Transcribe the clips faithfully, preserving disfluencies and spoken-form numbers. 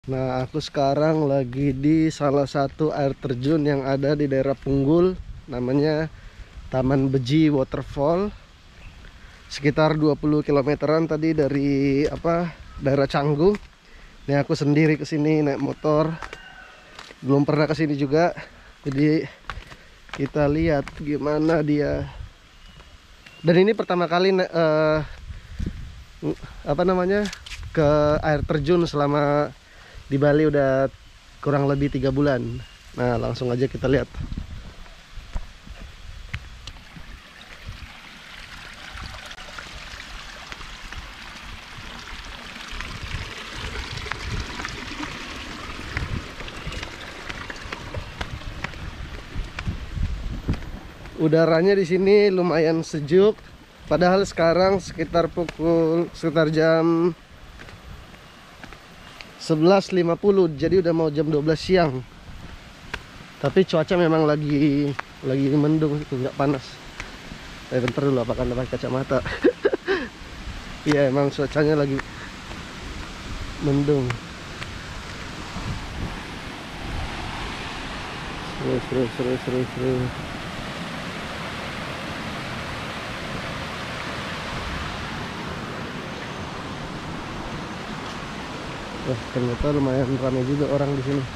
Nah, aku sekarang lagi di salah satu air terjun yang ada di daerah Punggul, namanya Taman Beji Waterfall. Sekitar dua puluh kilometeran tadi dari apa? Daerah Canggu. Ini aku sendiri ke sini naik motor. Belum pernah ke sini juga. Jadi kita lihat gimana dia. Dan ini pertama kali uh, apa namanya? Ke air terjun selama di Bali udah kurang lebih tiga bulan. Nah, langsung aja kita lihat. Udaranya di sini lumayan sejuk. Padahal sekarang sekitar pukul sekitar jam sebelas lima puluh, jadi udah mau jam dua belas siang. Tapi cuaca memang lagi lagi mendung, nggak panas. Eh, bentar dulu, apakah pakai kacamata? Iya, emang cuacanya lagi mendung. Seru, seru, seru, seru, seru. Wah, ternyata lumayan ramai juga orang di sini.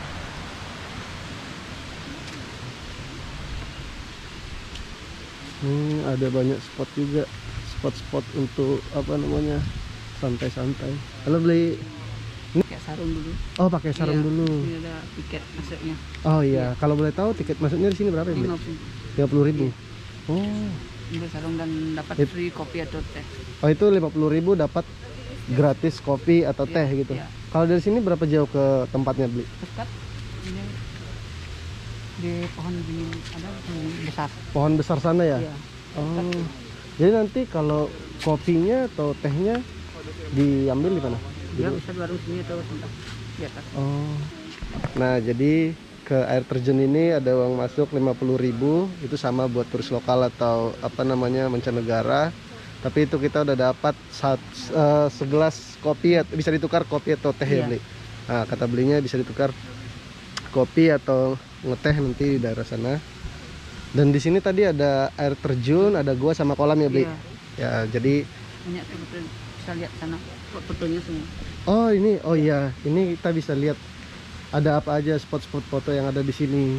Hmm, ada banyak spot juga, spot-spot untuk apa namanya, santai-santai. Halo, beli. Pakai sarung dulu. Oh, pakai sarung iya, dulu. Ini ada tiket masuknya. Oh iya, kalau boleh tahu tiket masuknya di sini berapa ya, beli? lima puluh ribu. Oh. Untuk sarung dan dapat It... free kopi atau teh. Oh, itu lima puluh ribu dapat gratis kopi atau teh ya, gitu. Ya. Kalau dari sini berapa jauh ke tempatnya, beli? Dekat. Ini di pohon beringin ada pohon besar. Pohon besar sana ya? Ya. Oh. Jadi nanti kalau kopinya atau tehnya diambil di mana? Dia bisa di warung sini atau di atas. Oh. Nah, jadi ke air terjun ini ada uang masuk lima puluh ribu. Itu sama buat turis lokal atau apa namanya, mancanegara. Tapi itu kita udah dapat saat, uh, segelas kopi, bisa ditukar kopi atau teh ya, Iya. beli. Nah, kata belinya bisa ditukar kopi atau ngeteh nanti di daerah sana. Dan di sini tadi ada air terjun, ada gua sama kolam ya, beli. Iya. Ya, jadi Banyak tuh bisa lihat sana fotonya semua. oh ini, oh iya, ini kita bisa lihat ada apa aja spot-spot foto yang ada di sini.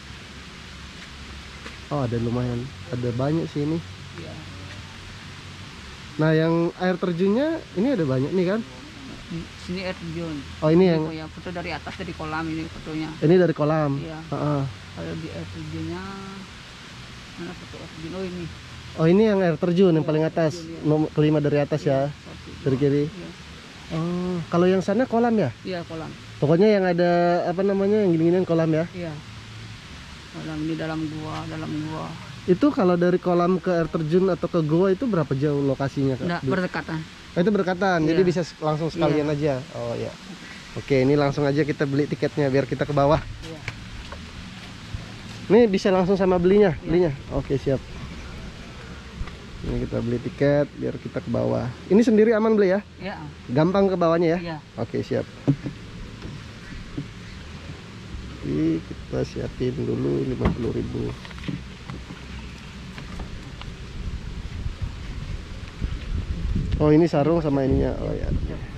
Oh, ada lumayan, ada banyak sih ini. Iya. Nah, yang air terjunnya ini ada banyak nih kan? Di sini air terjun. Oh, ini yang Oh ya, foto dari atas dari kolam ini fotonya. ini dari kolam. Iya. Uh-uh. Kalau di air terjunnya mana foto air terjun? Oh ini. Oh, ini yang air terjun yang Iya, paling atas, terjun, iya. nomor kelima dari atas ya, Satu, dari dua, kiri. iya. Oh, kalau yang sana kolam ya? Iya, kolam. Pokoknya yang ada apa namanya, yang gini-ginian kolam ya? Iya. Kolam di dalam gua, dalam gua. Itu kalau dari kolam ke air terjun atau ke gua itu berapa jauh lokasinya, Kak? Nggak berdekatan. Oh, itu berdekatan, Iya. jadi bisa langsung sekalian Iya. aja. Oh ya. Oke, ini langsung aja kita beli tiketnya biar kita ke bawah. Iya. Ini bisa langsung sama belinya, Iya. belinya. Oke, siap. Ini kita beli tiket biar kita ke bawah. Ini sendiri aman, beli ya? Iya. Gampang ke bawahnya ya? Iya. Oke, siap. Jadi kita siapin dulu lima puluh ribu. Oh, ini sarung sama ininya. Oh ya.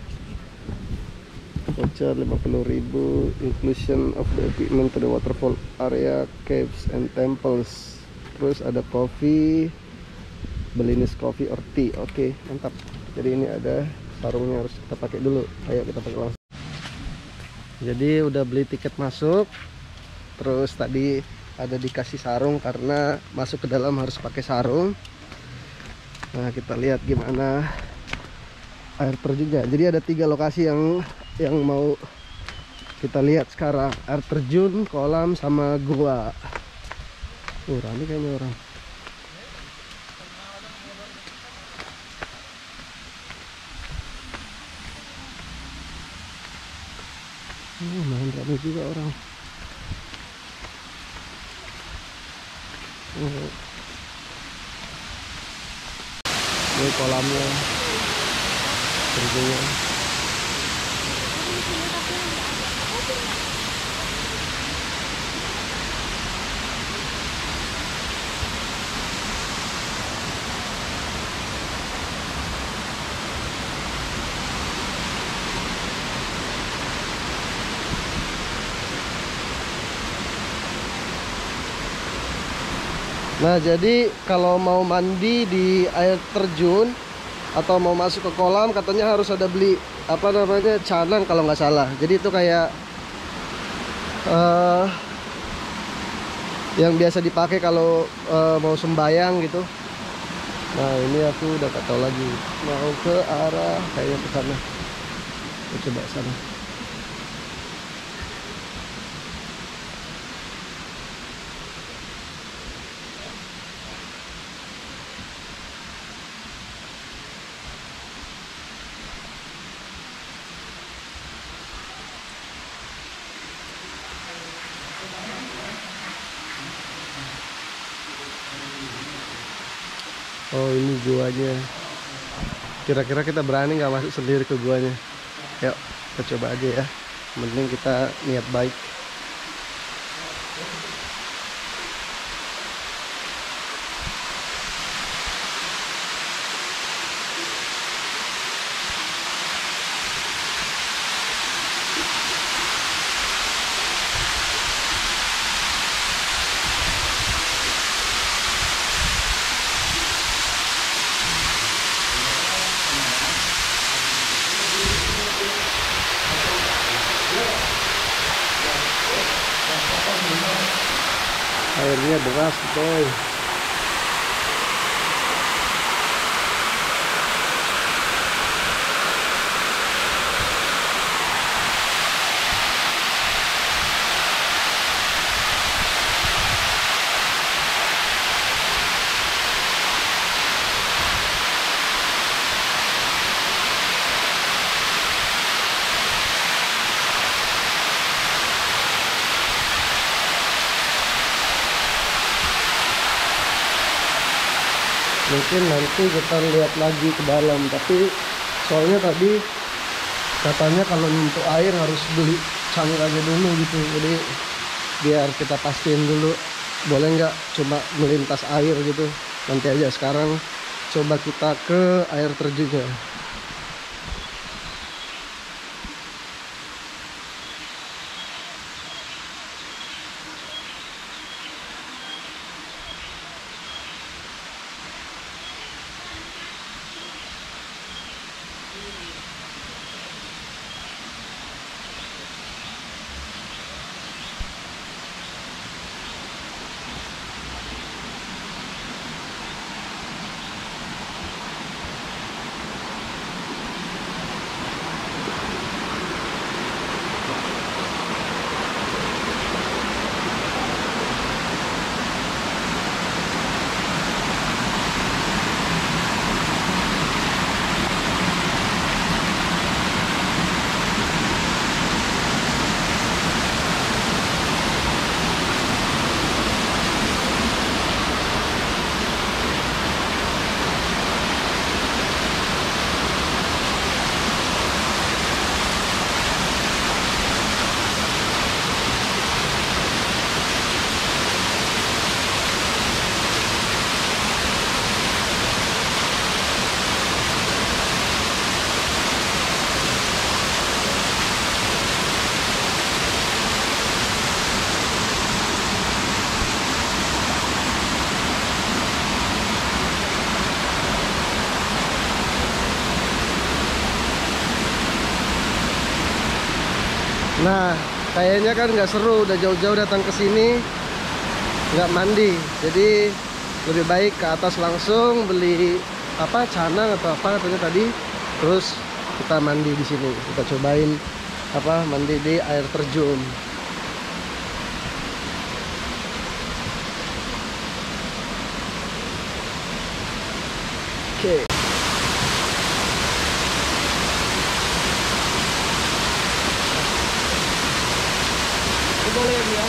Voucher lima puluh ribu, inclusion of the equipment to the waterfall area, caves and temples. Terus ada coffee, Balinese coffee or tea. Oke, mantap. Jadi ini ada sarungnya, harus kita pakai dulu. Ayo kita pakai langsung. Jadi udah beli tiket masuk. Terus tadi ada dikasih sarung karena masuk ke dalam harus pakai sarung. Nah, kita lihat gimana air terjunnya. Jadi ada tiga lokasi yang yang mau kita lihat sekarang. Air terjun, kolam, sama gua. Oh, rame kayaknya orang. Oh, main rame juga orang. Oh. Ini kolamnya, terjunnya. Nah, jadi kalau mau mandi di air terjun atau mau masuk ke kolam, katanya harus ada beli apa namanya canang kalau nggak salah. Jadi itu kayak uh, yang biasa dipakai kalau uh, mau sembayang gitu. Nah, ini aku udah gak tahu lagi mau ke arah kayaknya ke sana. Kita coba sana. Oh, ini guanya. Kira-kira kita berani nggak masuk sendiri ke guanya? Yuk, kita coba aja ya. Mending kita niat baik. Airnya deras, boy. Mungkin nanti kita lihat lagi ke dalam, tapi soalnya tadi katanya kalau untuk air harus beli cangkir aja dulu gitu. Jadi biar kita pastiin dulu boleh nggak cuma melintas air gitu. Nanti aja, sekarang coba kita ke air terjunnya. Nah, kayaknya kan nggak seru, udah jauh-jauh datang ke sini nggak mandi. Jadi lebih baik ke atas langsung beli apa canang atau apa katanya tadi, terus kita mandi di sini. Kita cobain apa mandi di air terjun. Oke. Boleh ya.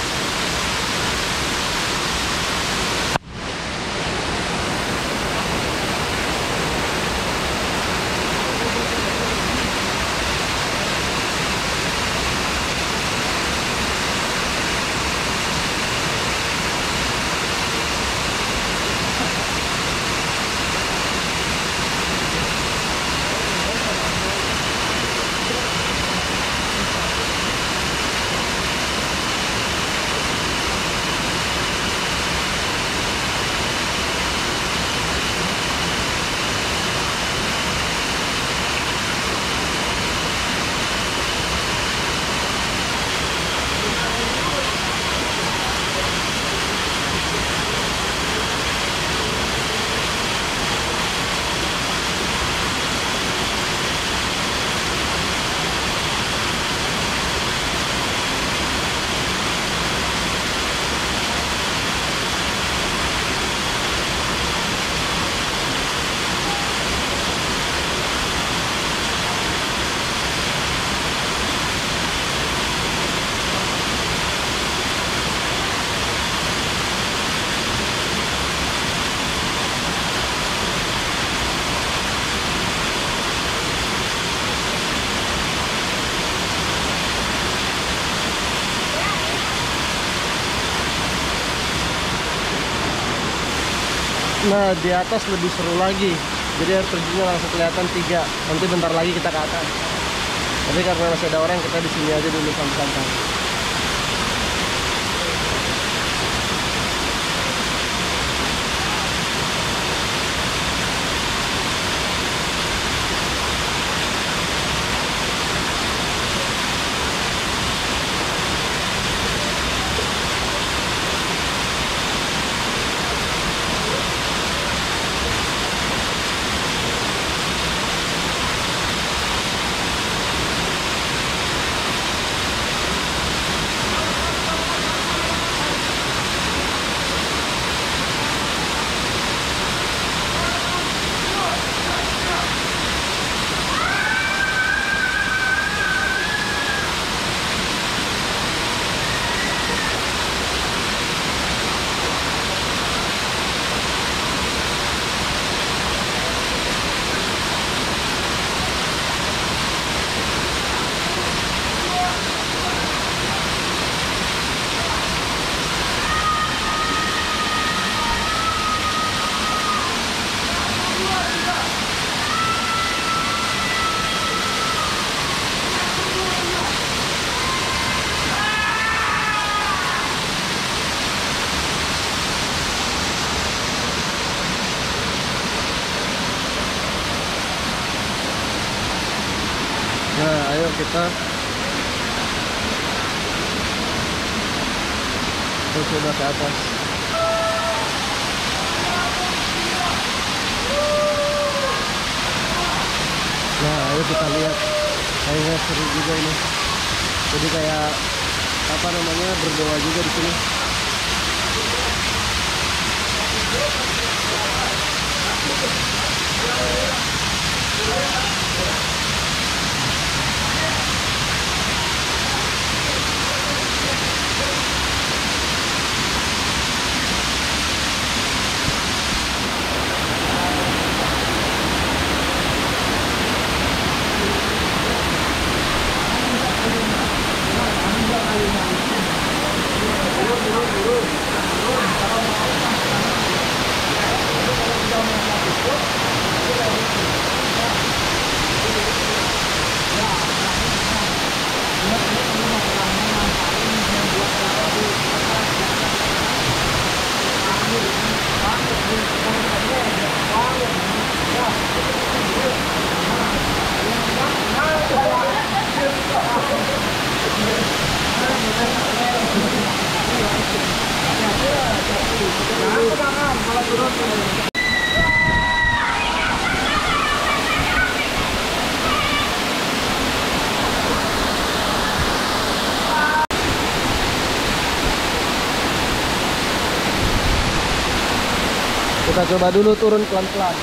Nah, di atas lebih seru lagi. Jadi air terjunnya langsung kelihatan tiga. Nanti bentar lagi kita ke atas. Tapi karena masih ada orang, kita di sini aja dulu santai-santai. Nah, ayo kita terus coba ke atas. Nah, ayo kita lihat. Kayaknya seru juga ini. Jadi kayak apa namanya, berdoa juga di sini. Kita coba dulu turun pelan-pelan.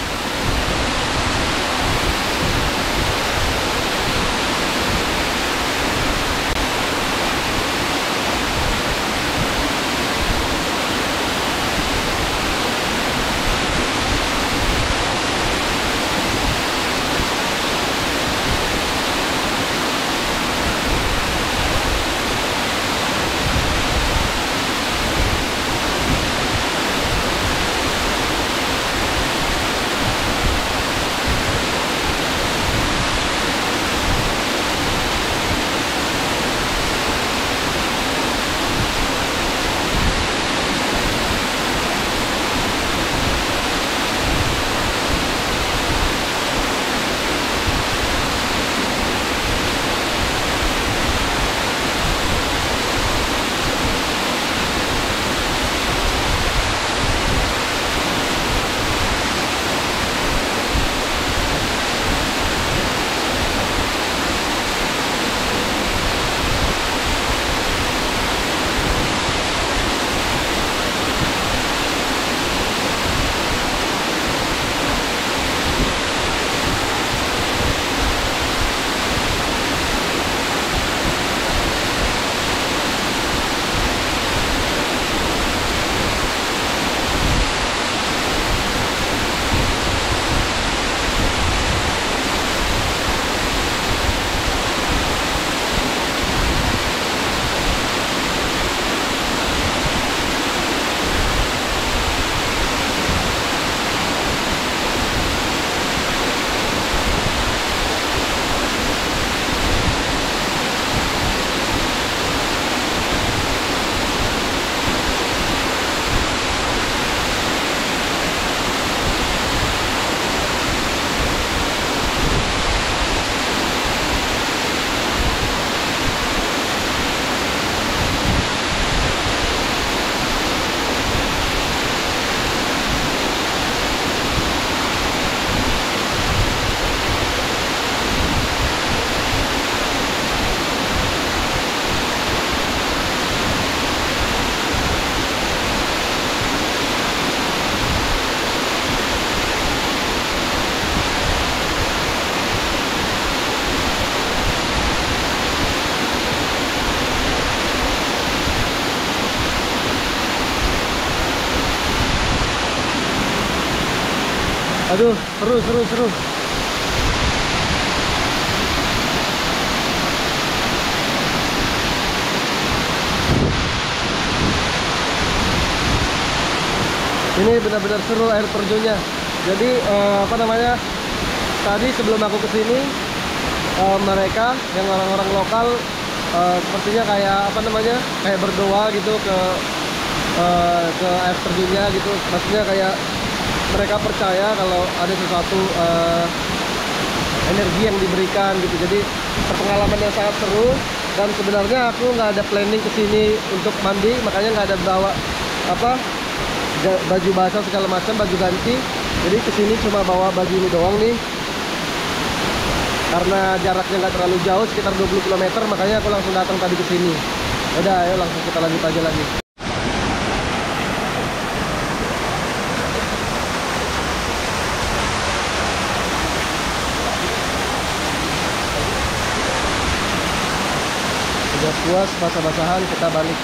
Aduh, seru seru seru. Ini benar-benar seru air terjunnya. Jadi eh, apa namanya? Tadi sebelum aku kesini, eh, mereka yang orang-orang lokal eh, sepertinya kayak apa namanya? Kayak berdoa gitu ke eh, ke air terjunnya gitu. Maksudnya kayak mereka percaya kalau ada sesuatu eh, energi yang diberikan gitu. Jadi pengalaman yang sangat seru. Dan sebenarnya aku nggak ada planning kesini untuk mandi, makanya nggak ada bawa apa baju basah segala macam, baju ganti. Jadi kesini cuma bawa baju ini doang nih, karena jaraknya nggak terlalu jauh, sekitar dua puluh kilometer, makanya aku langsung datang tadi ke sini. Udah, ayo langsung kita lanjut aja lagi. Udah puas basah-basahan, kita balik.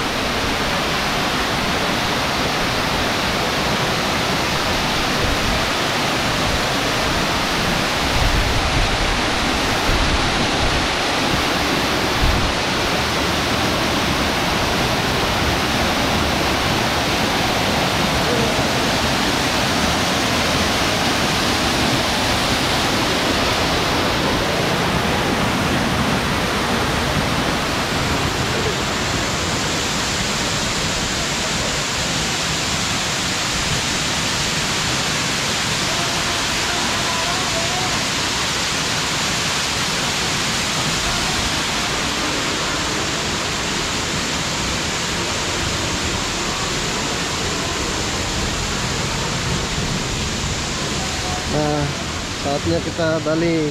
Nah, saatnya kita balik.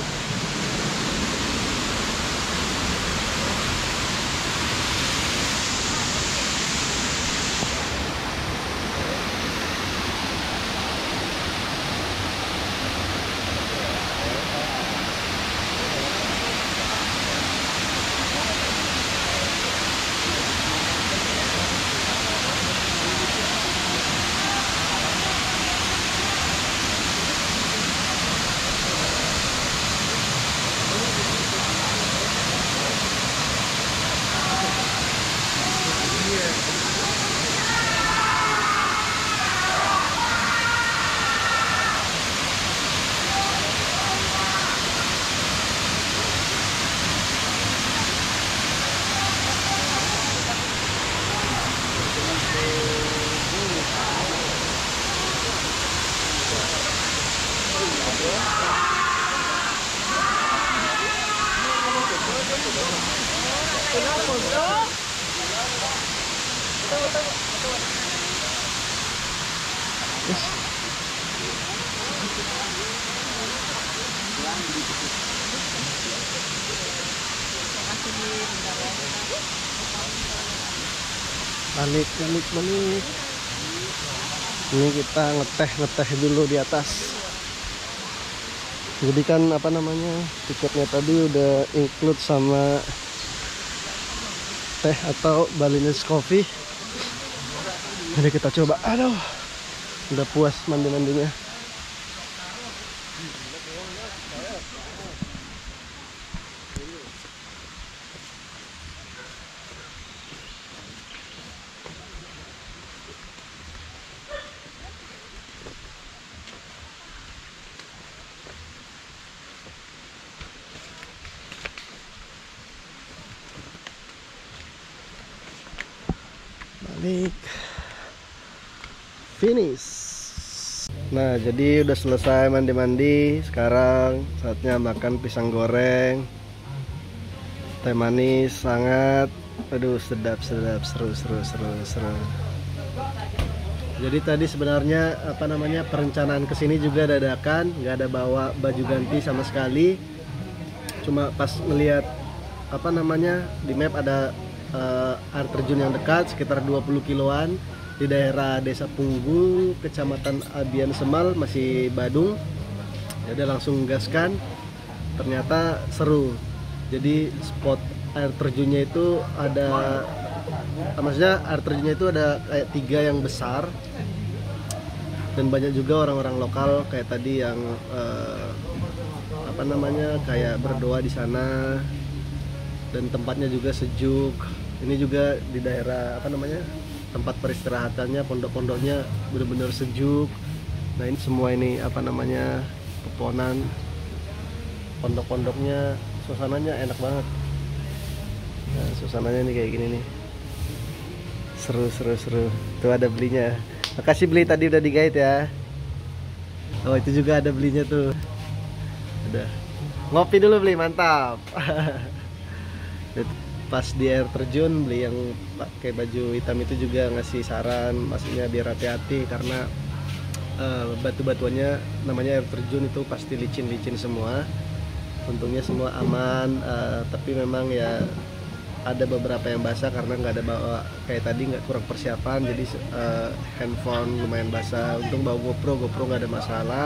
Balik, balik, balik. Ini kita ngeteh ngeteh dulu di atas. Jadi kan apa namanya, tiketnya tadi udah include sama teh atau Balinese coffee. Jadi kita coba. Aduh, udah puas mandi-mandinya. Balik, finish. Nah, jadi udah selesai mandi-mandi. Sekarang saatnya makan pisang goreng, teh manis sangat. Aduh, sedap sedap, seru seru seru seru. Jadi tadi sebenarnya apa namanya, perencanaan kesini juga dadakan, nggak ada bawa baju ganti sama sekali. Cuma pas ngelihat apa namanya di map ada Uh, air terjun yang dekat sekitar dua puluh kiloan di daerah Desa Punggung, Kecamatan Abian Semal, masih Badung. Jadi langsung gaskan. Ternyata seru. Jadi spot air terjunnya itu ada, maksudnya air terjunnya itu ada kayak tiga yang besar. dan banyak juga orang-orang lokal kayak tadi yang uh, apa namanya kayak berdoa di sana, dan tempatnya juga sejuk. Ini juga di daerah apa namanya tempat peristirahatannya, pondok-pondoknya benar-benar sejuk. Nah ini semua ini apa namanya pepohonan, pondok-pondoknya, suasananya enak banget. Nah suasananya nih kayak gini nih, seru seru seru. Tuh ada belinya. Makasih beli, tadi udah digait ya. Oh itu juga ada belinya tuh. Udah ngopi dulu beli, mantap. Pas di air terjun beli yang pakai baju hitam itu juga ngasih saran, maksudnya biar hati-hati karena uh, batu-batuannya namanya air terjun itu pasti licin-licin semua. Untungnya semua aman, uh, tapi memang ya ada beberapa yang basah karena nggak ada bawa kayak tadi, nggak kurang persiapan, jadi uh, handphone lumayan basah. Untung bawa GoPro, GoPro nggak ada masalah.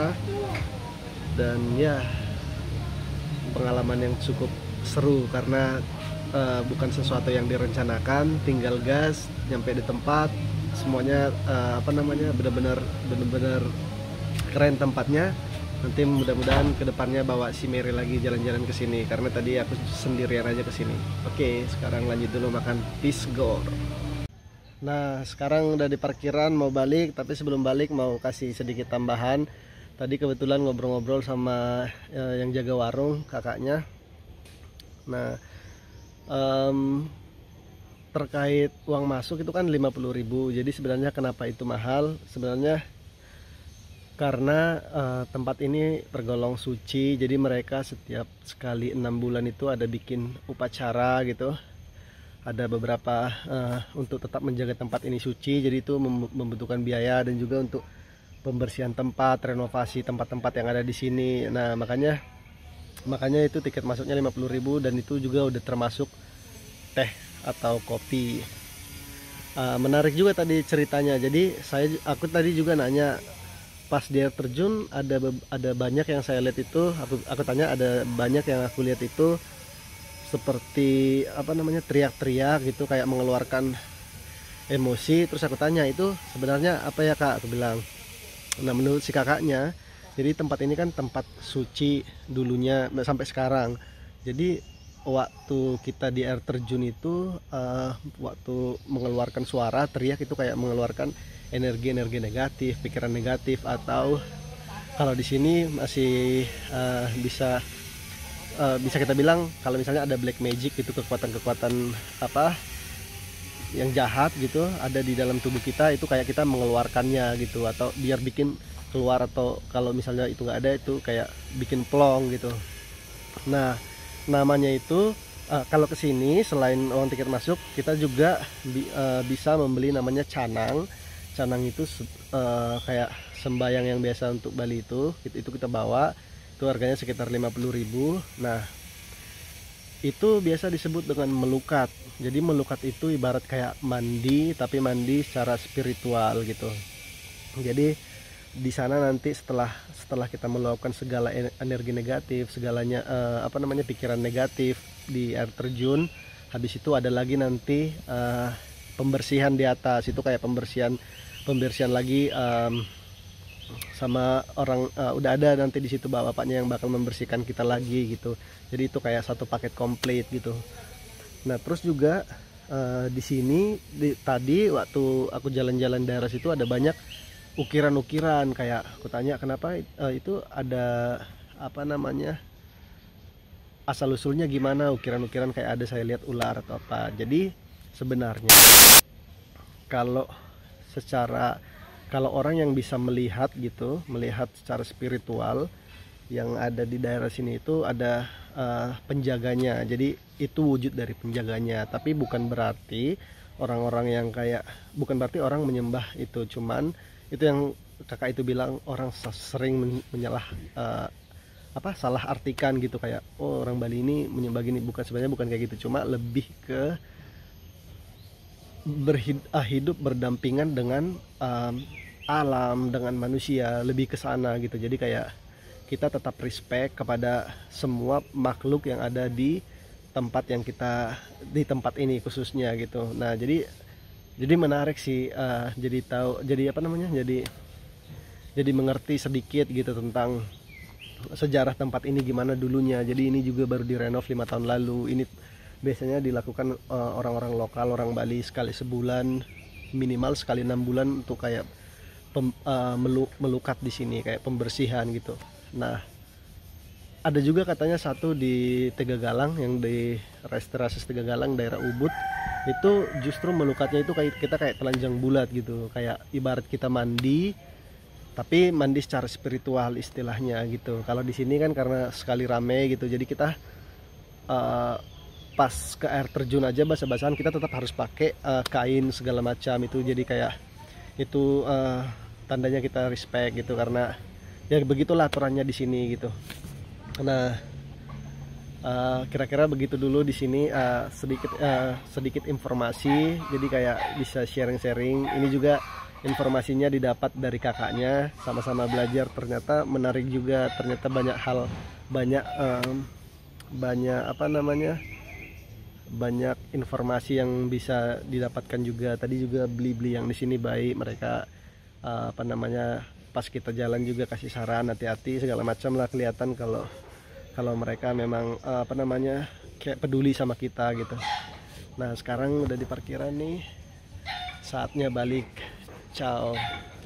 Dan ya pengalaman yang cukup seru karena uh, bukan sesuatu yang direncanakan, tinggal gas nyampe di tempat, semuanya uh, apa namanya benar-benar benar-benar keren tempatnya. Nanti mudah-mudahan kedepannya bawa si Mary lagi jalan-jalan ke sini karena tadi aku sendirian aja ke sini. Oke, sekarang lanjut dulu makan pisgor. Nah, sekarang udah di parkiran mau balik, tapi sebelum balik mau kasih sedikit tambahan. Tadi kebetulan ngobrol-ngobrol sama eh, yang jaga warung, kakaknya. Nah, um, terkait uang masuk itu kan lima puluh ribu. Jadi sebenarnya kenapa itu mahal? Sebenarnya karena uh, tempat ini tergolong suci, jadi mereka setiap sekali enam bulan itu ada bikin upacara gitu. Ada beberapa uh, untuk tetap menjaga tempat ini suci, jadi itu mem membutuhkan biaya, dan juga untuk pembersihan tempat, renovasi tempat-tempat yang ada di sini. Nah makanya makanya itu tiket masuknya lima puluh ribu, dan itu juga udah termasuk teh atau kopi. Uh, menarik juga tadi ceritanya. Jadi saya aku tadi juga nanya, pas di air terjun ada ada banyak yang saya lihat itu, aku aku tanya, ada banyak yang aku lihat itu seperti apa namanya teriak-teriak gitu, kayak mengeluarkan emosi. Terus aku tanya, itu sebenarnya apa ya kak? Aku bilang, nah menurut si kakaknya, jadi tempat ini kan tempat suci dulunya sampai sekarang. Jadi waktu kita di air terjun itu uh, waktu mengeluarkan suara teriak itu kayak mengeluarkan energi-energi negatif, pikiran negatif, atau kalau di sini masih uh, bisa uh, bisa kita bilang kalau misalnya ada black magic itu, kekuatan-kekuatan apa yang jahat gitu ada di dalam tubuh kita, itu kayak kita mengeluarkannya gitu, atau biar bikin keluar, atau kalau misalnya itu nggak ada itu kayak bikin plong gitu. Nah namanya itu uh, kalau kesini selain uang tiket masuk, kita juga bi uh, bisa membeli namanya canang. Canang itu uh, kayak sembayang yang biasa untuk Bali itu, itu kita bawa, itu harganya sekitar lima puluh ribu. Nah itu biasa disebut dengan melukat. Jadi melukat itu ibarat kayak mandi, tapi mandi secara spiritual gitu. Jadi di sana nanti setelah setelah kita meluapkan segala energi negatif, segalanya uh, apa namanya pikiran negatif di air terjun, habis itu ada lagi nanti uh, pembersihan di atas. Itu kayak pembersihan pembersihan lagi um, sama orang, uh, udah ada nanti di situ bapak-bapaknya yang bakal membersihkan kita lagi gitu. Jadi itu kayak satu paket komplit gitu. Nah terus juga uh, di sini di, tadi waktu aku jalan-jalan daerah situ ada banyak ukiran-ukiran. Kayak aku tanya kenapa uh, itu ada apa namanya asal usulnya gimana ukiran-ukiran, kayak ada saya lihat ular atau apa. Jadi sebenarnya kalau secara kalau orang yang bisa melihat gitu, melihat secara spiritual yang ada di daerah sini itu ada uh, penjaganya. Jadi itu wujud dari penjaganya, tapi bukan berarti orang-orang yang kayak bukan berarti orang menyembah itu. Cuman itu yang kakak itu bilang, orang sering menyalah uh, apa salah artikan gitu, kayak oh orang Bali ini menyembah gini. Bukan, sebenarnya bukan kayak gitu, cuma lebih ke berhidup berdampingan dengan um, alam, dengan manusia, lebih ke sana gitu. Jadi kayak kita tetap respect kepada semua makhluk yang ada di tempat yang kita di tempat ini khususnya gitu. Nah jadi jadi menarik sih, uh, jadi tahu jadi apa namanya jadi jadi mengerti sedikit gitu tentang sejarah tempat ini gimana dulunya. Jadi ini juga baru direnov lima tahun lalu. Ini biasanya dilakukan uh, orang-orang lokal, orang Bali sekali sebulan, minimal sekali enam bulan untuk kayak pem, uh, melu, melukat di sini kayak pembersihan gitu. Nah, ada juga katanya satu di Tegagalang, yang di Restorasi Tegagalang daerah Ubud, itu justru melukatnya itu kayak kita kayak telanjang bulat gitu, kayak ibarat kita mandi tapi mandi secara spiritual istilahnya gitu. Kalau di sini kan karena sekali rame gitu, jadi kita uh, pas ke air terjun aja basah-basahan kita tetap harus pakai uh, kain segala macam itu, jadi kayak itu uh, tandanya kita respect gitu, karena ya begitulah aturannya di sini gitu. Nah, uh, kira-kira begitu dulu di sini, uh, sedikit uh, sedikit informasi, jadi kayak bisa sharing-sharing. Ini juga informasinya didapat dari kakaknya, sama-sama belajar, ternyata menarik juga, ternyata banyak hal, banyak um, banyak apa namanya banyak informasi yang bisa didapatkan juga. Tadi juga beli-beli yang di sini baik, mereka uh, apa namanya pas kita jalan juga kasih saran hati-hati segala macam lah, kelihatan kalau kalau mereka memang uh, apa namanya kayak peduli sama kita gitu. Nah, sekarang udah di parkiran nih, saatnya balik. Ciao.